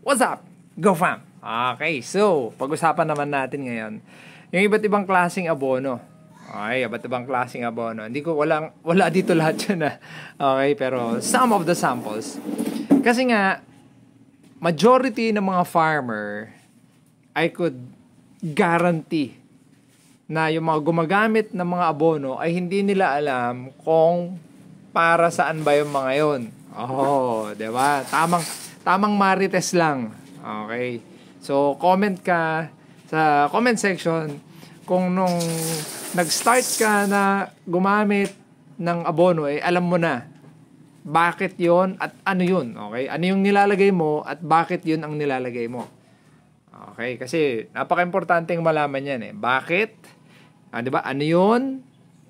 What's up? Go fam! Okay, so, pag-usapan naman natin ngayon yung iba't ibang klaseng abono. Okay, iba't ibang klaseng abono. Wala dito lahat yan na. Okay, pero some of the samples. Kasi nga, majority ng mga farmer, I could guarantee na yung mga gumagamit ng mga abono ay hindi nila alam kung para saan ba yung mga yon. Oh, 'di ba? Tamang marites lang. Okay. So, comment ka sa comment section kung nung nag-start ka na gumamit ng abono, alam mo na bakit yon at ano yun. Okay? Ano yung nilalagay mo at bakit yun ang nilalagay mo. Okay? Kasi napaka-importanteng malaman yan. Bakit? Di ba? Ano yun?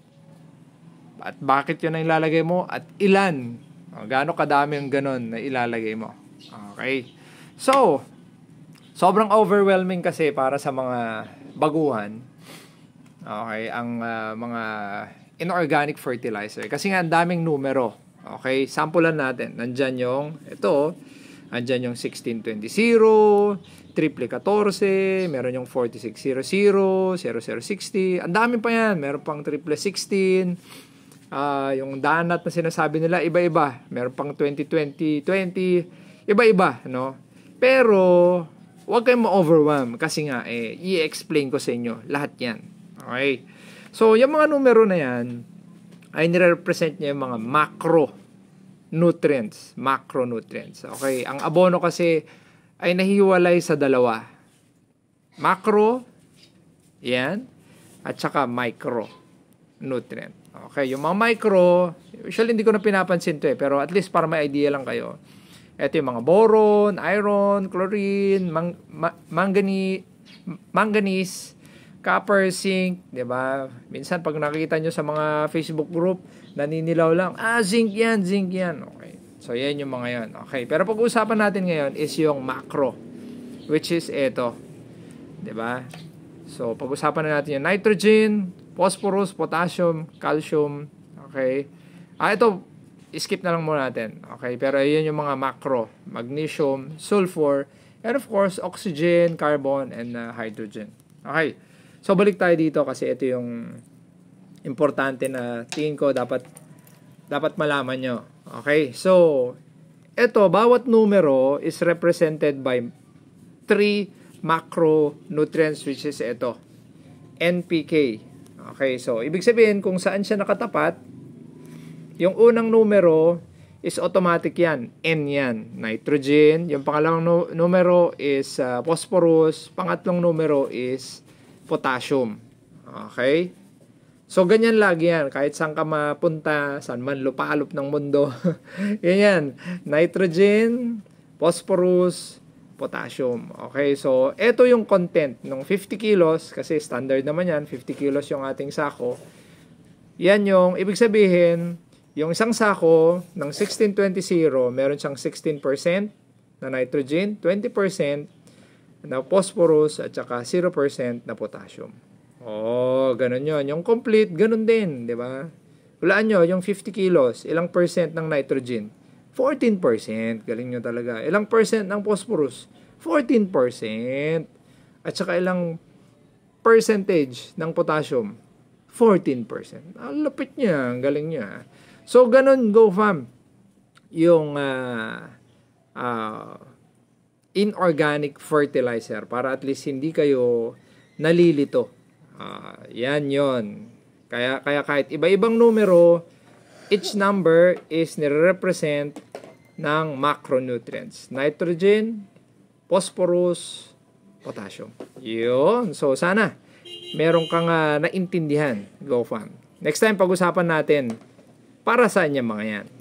At bakit yun ang ilalagay mo? At ilan? Gaano kadami ang ganun na ilalagay mo? Okay? So, sobrang overwhelming kasi para sa mga baguhan. Okay? Ang mga inorganic fertilizer. Kasi nga, ang daming numero. Okay? Sampulan natin. Nandyan yung, nandyan yung 1620, triple 14, meron yung 4600, 0060. Ang dami pa yan. Meron pang triple 16. Yung danat na sinasabi nila, iba-iba. Meron pang 2020, iba-iba, no? Pero, huwag kayong ma-overwhelm kasi nga, i-explain ko sa inyo lahat yan. Okay? So, yung mga numero na yan, ay nire-represent niya yung mga macronutrients. Okay? Ang abono kasi ay nahiwalay sa dalawa. Macro, yan, at saka micronutrient. Okay, yung mga micro, usually hindi ko na pinapansin to pero at least para may idea lang kayo. Ito yung mga boron, iron, chlorine, manganese, copper, zinc, 'di ba? Minsan pag nakikita nyo sa mga Facebook group, naninilaw lang, zinc yan. Okay. So yan yung mga yan. Okay, pero pag-uusapan natin ngayon is yung macro, which is ito. 'Di ba? So pag-usapan na natin yung nitrogen, phosphorus, potassium, calcium. Okay. Ito, skip na lang muna natin. Okay, pero yun yung mga macro. Magnesium, sulfur, and of course, oxygen, carbon, and hydrogen. Okay. So, balik tayo dito kasi ito yung importante na tingin ko dapat malaman nyo. Okay. So, ito, bawat numero is represented by 3 macronutrients which is ito. NPK. Okay, so ibig sabihin kung saan siya nakatapat, yung unang numero is automatic yan. N yan, nitrogen. Yung pangalawang numero is phosphorus. Pangatlong numero is potassium. Okay? So ganyan lagi yan. Kahit saan ka mapunta, saan man lupalop ng mundo. Yan. Nitrogen, phosphorus, potassium. Okay, so ito yung content ng 50 kilos kasi standard naman yan, 50 kilos yung ating sako. Yan yung, ibig sabihin, yung isang sako ng 1620, meron siyang 16% na nitrogen, 20% na phosphorus, at saka 0% na potassium. Oh, ganun yun. Yung complete, ganun din, di ba? Hulaan nyo, yung 50 kilos, ilang percent ng nitrogen? 14%. Galing nyo talaga. Ilang percent ng phosphorus? 14%. At saka ilang percentage ng potassium? 14%. Ang lapit niya. Ang galing niya. So, ganun, go fam. Yung inorganic fertilizer para at least hindi kayo nalilito. Yan yon. Kaya kahit iba-ibang numero, each number is nire-represent ng macronutrients. Nitrogen, phosphorus, potassium. Yun. So, sana meron kang naintindihan. Go fam. Next time, pag-usapan natin para saan yung mga yan.